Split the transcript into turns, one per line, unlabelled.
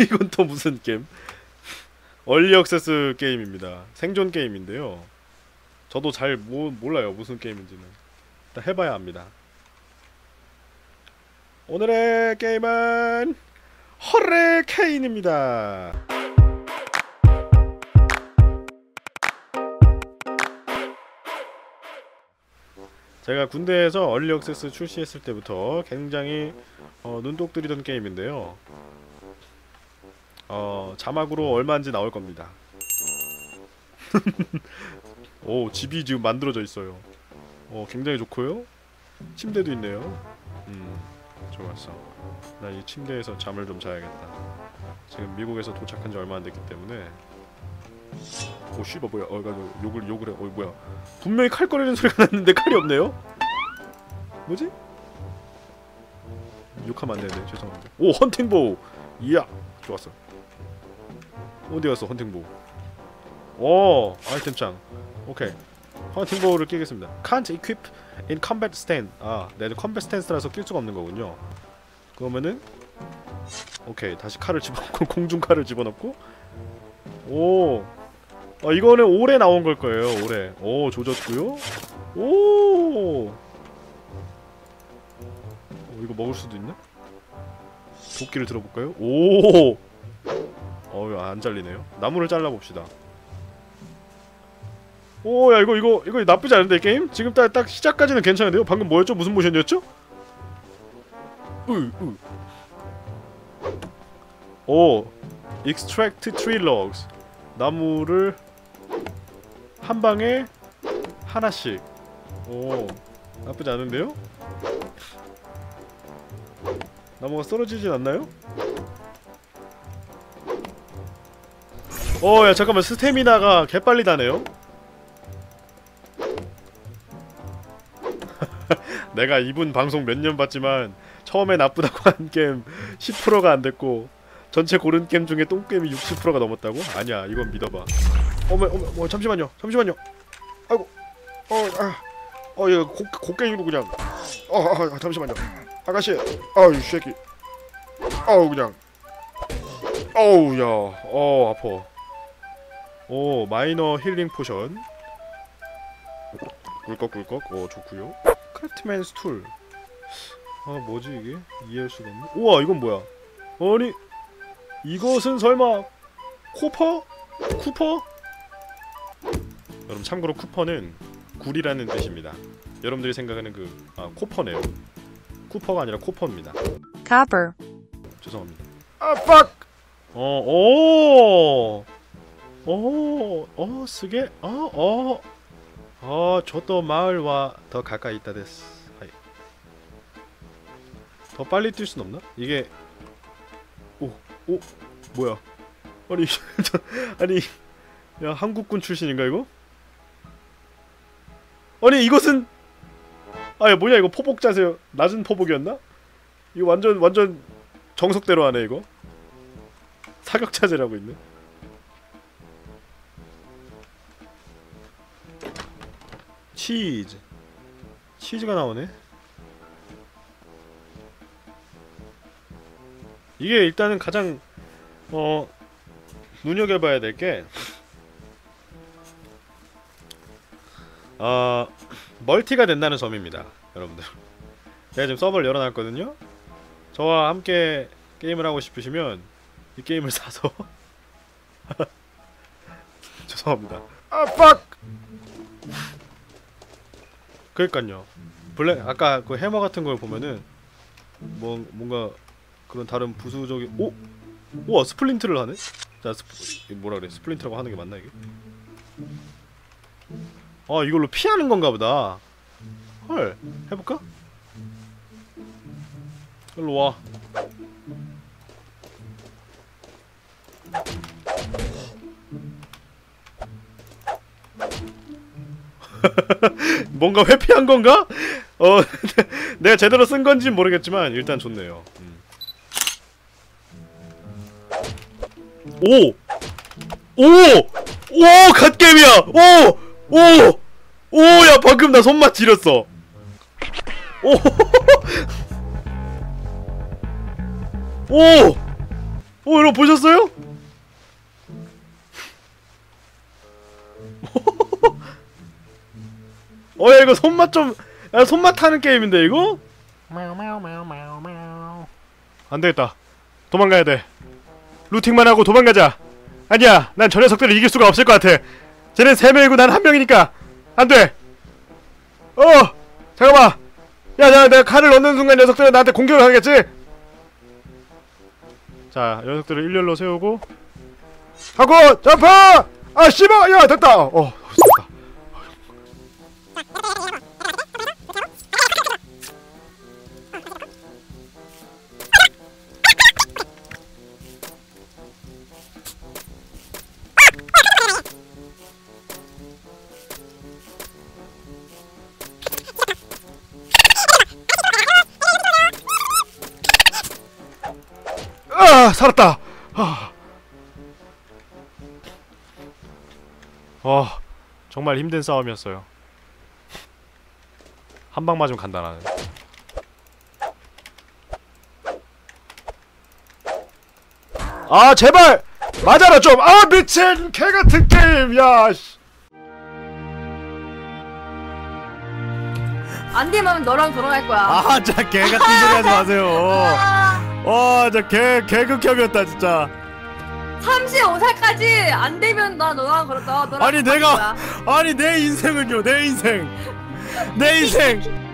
이건 또 무슨 게임? 얼리 액세스 게임입니다. 생존 게임인데요. 저도 잘 몰라요 무슨 게임인지는. 일단 해봐야 합니다. 오늘의 게임은 허리케인입니다. 제가 군대에서 얼리 액세스 출시했을 때부터 굉장히 눈독 들이던 게임인데요. 자막으로 얼마인지 나올 겁니다. 오, 집이 지금 만들어져 있어요. 굉장히 좋고요. 침대도 있네요. 좋았어. 나 이 침대에서 잠을 좀 자야겠다. 지금 미국에서 도착한 지 얼마 안 됐기 때문에. 오, 씨발 뭐야? 욕을 해. 뭐야? 분명히 칼 꺼내는 소리가 났는데 칼이 없네요. 뭐지? 욕하면 안 되는데 죄송합니다. 오, 헌팅보우. 이야, 좋았어. 어디 갔어 헌팅보우? 오, 아이템창. 오케이. 헌팅보우를 끼겠습니다. Can't equip in combat stand. 아, 내가 컴뱃 스탠스라서 낄 수가 없는 거군요. 그러면은 오케이, 다시 칼을 집어넣고 공중 칼을 집어넣고. 오, 이거는 올해 나온 걸 거예요. 올해. 오, 조졌고요. 오, 이거 먹을 수도 있나? 도끼를 들어볼까요? 오, 안 잘리네요. 나무를 잘라봅시다. 오, 야, 이거 나쁘지 않은데, 게임? 지금 딱 시작까지는 괜찮은데요? 방금 뭐였죠? 무슨 모션이었죠? 오, extract tree logs. 나무를 한 방에 하나씩. 오, 나쁘지 않은데요? 나무가 쓰러지진 않나요? 야, 잠깐만. 스태미나가 개빨리 다네요? 내가 이분 방송 몇 년 봤지만 처음에 나쁘다고 한 게임 10%가 안 됐고 전체 고른 게임 중에 똥게임이 60%가 넘었다고? 아니야, 이건 믿어봐. 어머, 잠시만요. 아이고, 이거 곡괭이로 그냥. 잠시만요. 아가씨, 이 새끼. 그냥. 야, 아파. 오, 마이너 힐링 포션. 꿀꺽꿀꺽. 좋구요. 크래프트맨스 툴. 뭐지 이게? 이해할 수가 없네. 우와, 이건 뭐야? 아니, 이것은 설마 쿠퍼? 여러분, 참고로 쿠퍼는 굴이라는 뜻입니다. 여러분들이 생각하는 코퍼네요. 쿠퍼가 아니라 코퍼입니다.
Copper.
죄송합니다. fuck! 쓰게? 저도 마을과 더 가까이 있다 데스. 하이. 더 빨리 뛸 순 없나? 이게 뭐야? 아니, 아니, 야, 한국군 출신인가 이거? 아니, 이것은 야, 뭐냐 이거? 포복 자세 낮은 포복이었나? 이거 완전 정석대로 하네 이거. 사격 자세라고 있네. 치즈가 나오네. 이게 일단은 가장 눈여겨봐야 될 게 멀티가 된다는 점입니다. 여러분들, 제가 지금 서버를 열어놨거든요. 저와 함께 게임을 하고 싶으시면 이 게임을 사서 죄송합니다. fuck! 그러니까요. 아까 그 해머 같은 걸 보면은 뭔가 그런 다른 부수적인. 우와, 스플린트를 하네? 자, 뭐라 그래? 스플린트라고 하는 게 맞나 이게? 이걸로 피하는 건가 보다. 헐, 해볼까? 일로 와. 뭔가 회피한 건가? 내가 제대로 쓴 건지는 모르겠지만 일단 좋네요. 오! 갓겜이야! 야, 방금 나 손맛 지렸어. 오! 여러분 보셨어요? 야 이거 손맛 좀, 야 손맛 타는 게임인데 이거? 안되겠다. 도망가야 돼. 루팅만 하고 도망가자. 아니야, 난 저 녀석들을 이길 수가 없을 것 같아. 쟤는 3명이고 난 1명이니까 안돼. 잠깐만. 야, 내가 칼을 넣는 순간 녀석들은 나한테 공격을 하겠지? 자, 녀석들을 일렬로 세우고 하고 점프! 아 씨발! 야 됐다! 됐다. 살았다! 정말 힘든 싸움이었어요. 한 방 맞으면 간다 나는. 제발! 맞아라 좀! 미친! 개같은 게임! 야 씨.
안되면 너랑 결혼할 거야.
진짜 개같은 소리 하지 마세요. 진짜 개극혐이었다 진짜.
35살까지 안되면 나 너랑 결혼. 너랑
아니 내 인생은요. 내 인생